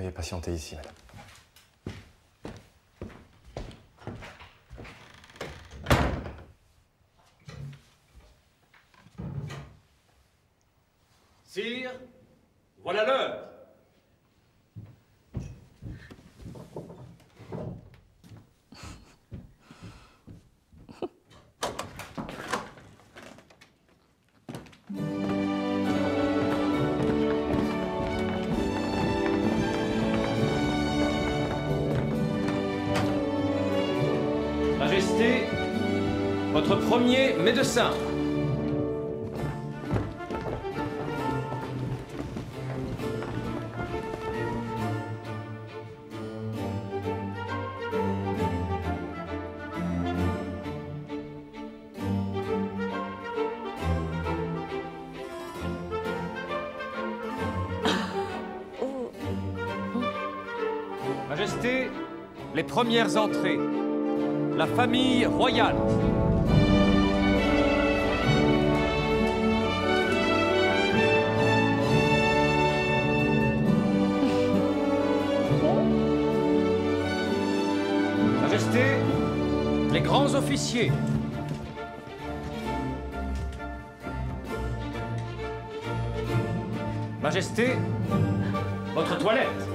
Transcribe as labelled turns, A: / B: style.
A: Veuillez patienter ici, madame.
B: Sire, voilà l'heure. Majesté, votre premier médecin. Majesté, les premières entrées. La famille royale. Majesté, les grands officiers. Majesté, votre toilette.